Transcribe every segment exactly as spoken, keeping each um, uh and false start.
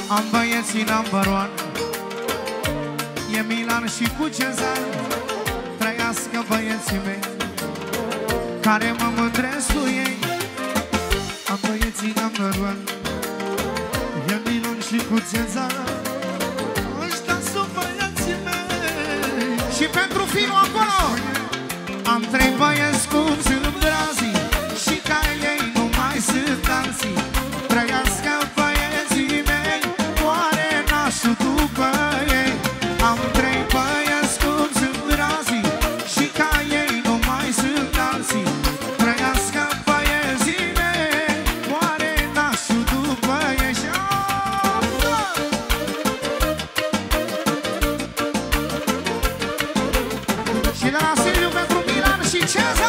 Am băieții number one, e Milan și cu Cezar. Trăiască băieții mei, care mă mândresc cu ei. Am băieții number one, e Milan și cu Cezar. Ăștia sunt băieții mei. Și pentru filmul acolo am trei băieți cum sunt brazii, și ca ei nu mai sunt alții. Trăiască băieții mei, moare nașul după ei. Am trei băieți cum sunt brazii, și ca ei nu mai sunt alții. Trăiască băieții mei, moare nașul după ei. Și de la Silviu pentru Milan și Cezar.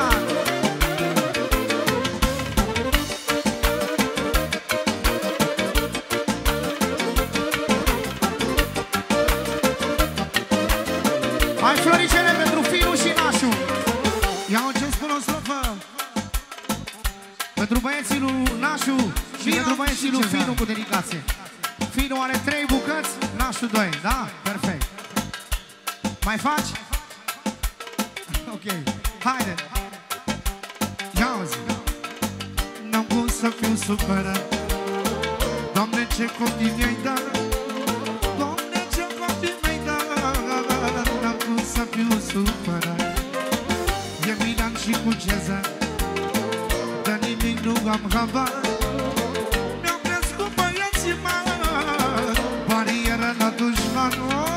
Hai floricele pentru Finu și Nașu. Ia un gest până o strofă pentru băieții lui Nașu și Milan pentru băieții lui Finu cu dedicație. Finu are trei bucăți, Nașu doi, da? Perfect. Mai faci? Ok, haide. Ia-zi. N-am cum să fiu supărat, Doamne, ce copii mi-ai dat. Doamne, ce copii mi-ai dat. N-am cum să fiu supărat, e Milan și cu Cezar. De nimic nu am habar, mi-au crescut băieții mari, barieră la dușman.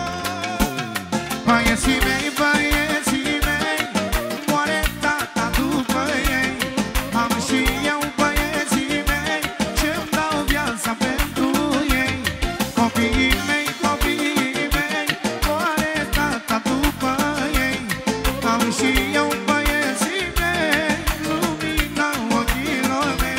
Băieții mei, băieții mei, moare tata după ei. Am și eu băieții mei, ce-mi dau viața pentru ei. Copiii mei, copiii mei, moare tata după ei. Am și eu băieții mei, lumina ochilor mei.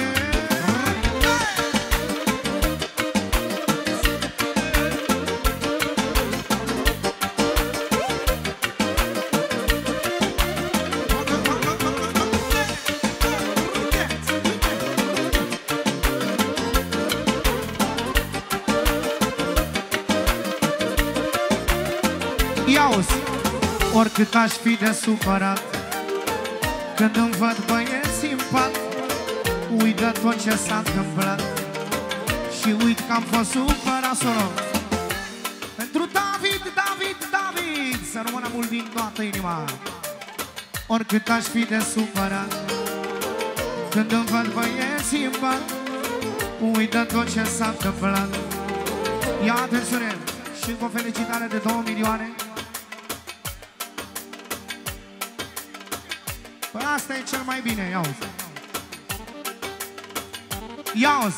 Ia-uzi, oricât aș fi de supărat, când îmi văd băieții în pat, uit de tot ce s-a întâmplat și uit că am fost supărat solo. Pentru David, David, David, să rămână mult din toată inima. Oricât aș fi de supărat, când îmi văd băieții în pat, uit de tot ce s-a întâmplat. Ia atențiune și încă o felicitare de două milioane. Păi asta e cel mai bine, ia-uzi. Ia-uzi.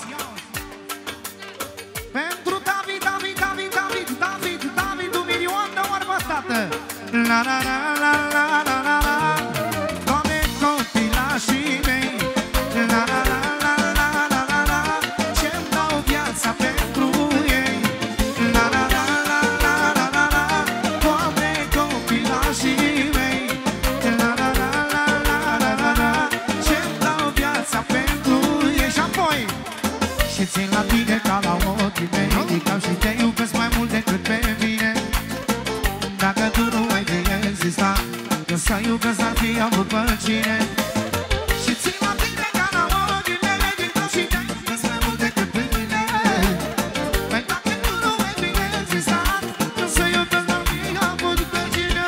Pentru David, David, David, David, David, David, un milion de ori bătată. La la la la la la la la. Doamne, copilașii mei. La la la la la la la la. Ce-mi dau viața pentru ei. La la la la la la la la. Doamne, copilașii mei. La la la la la la la la. Ce-mi dau viața pentru ei. Și apoi și țin la tine ca la ochii mei. Ridicam și te iubesc mai mult decât pe mine. Dacă tu nu ai de exista, că să iubesc ar fi avut pe cine. Și țin la tine ca la ochii mei. Ridicam și te iubesc mai mult decât pe mine. Păi dacă tu nu ai de exista, că să iubesc ar fi avut pe cine.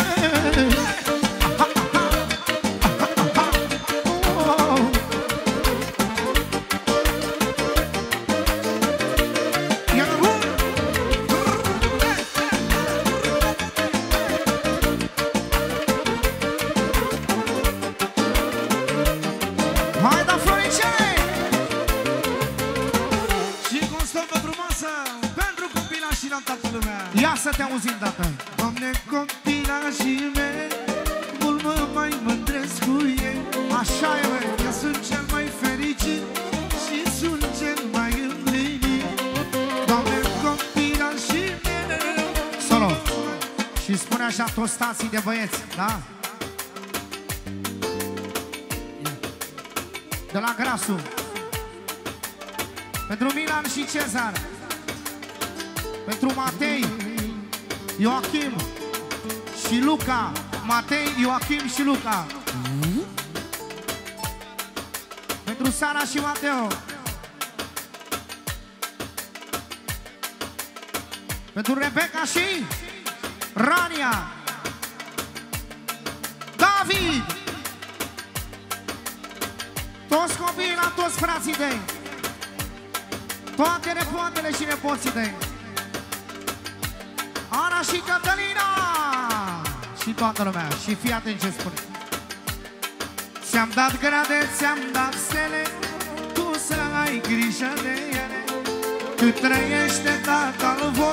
Hai da floricele! Și cu o stofă frumoasă pentru copilașii la toată lumea. Ia să te auzim dată. Doamne, copilașii mei, mult mă mai mândresc cu ei. Așa e, măi, că sunt cel mai fericit și sunt cel mai împlinit. Doamne, copilașii mei. Solo. Și spune așa tostații de băieți, da? De la Grasu, pentru Milan și Cezar. Pentru Matei, Ioachim și Luca. Matei, Ioachim și Luca. Pentru Sara și Mateo. Pentru Rebecca și Rania. David. Toți copiii la toți frații tăi. Toate nepoatele și nepoții tăi. Ana și Cătălina. Și toată lumea. Și fii atent ce spune. Ți-am dat grade, ți-am dat stele, tu să ai grijă de ele. Cât trăiește tatăl vostru